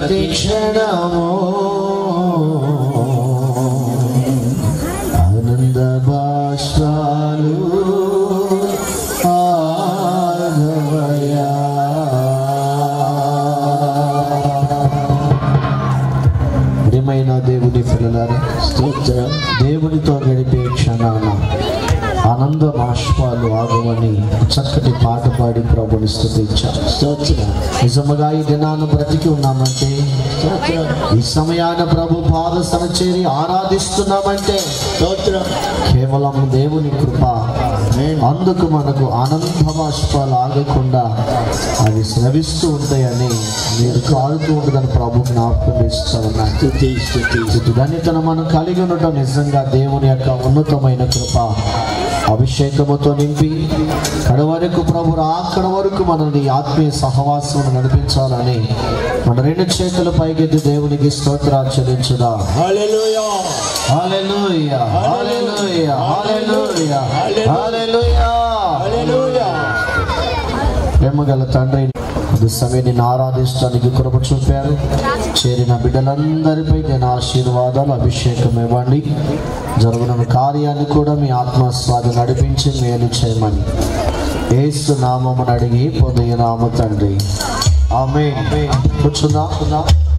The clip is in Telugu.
ప్రతి క్షణము ఆనంద బాష్పాలు ఆగవయ్యా. ప్రియమైన దేవుని పిల్లలారా, స్తోత్రం. దేవునితో గడిపే క్షణాన ఆనంద బాష్పాలు ఆగవని చక్కటి పాట పాడి ప్రభుని స్తుతించాం. నిజముగా ఈ దినాన్ని బ్రతికి ఉన్నామంటే, ఈ సమయాన ప్రభు పాద సనచేరి ఆరాధిస్తున్నామంటే కేవలం దేవుని కృప. అందుకు మనకు ఆనంద బాష్పాలు ఆగకుండా అవి స్రవిస్తూ ఉంటాయని, మీరు కారుతూ ఉంటుందని ప్రభు జ్ఞాపకం చేస్తూ ఉన్నాను. ధన్యతను మనం కలిగి ఉండటం నిజంగా దేవుని యొక్క ఉన్నతమైన కృప. అభిషేకముతో నింపి కడవరకు ప్రభు అక్కడ వరకు మనల్ని ఆత్మీయ సహవాసం నడిపించాలని మన రెండు చేతుల పైకెత్తి దేవునికి స్తోత్రాలు చెల్లించుదా. హల్లెలూయా, హల్లెలూయా, హల్లెలూయా, హల్లెలూయా, హల్లెలూయా, హల్లెలూయా. ప్రేమగల తండ్రి, సమయాన్ని ఆరాధించడానికి కృప చూపారు. చేరిన బిడ్డలందరిపై నేను ఆశీర్వాదాలు, అభిషేకం ఇవ్వండి. జరుగుతున్న కార్యాన్ని కూడా మీ ఆత్మస్వాది నడిపించి మేలు చేయమని యేసు నామమును అడిగి పొందిన తండ్రి, ఆమేన్. కూర్చుందాం.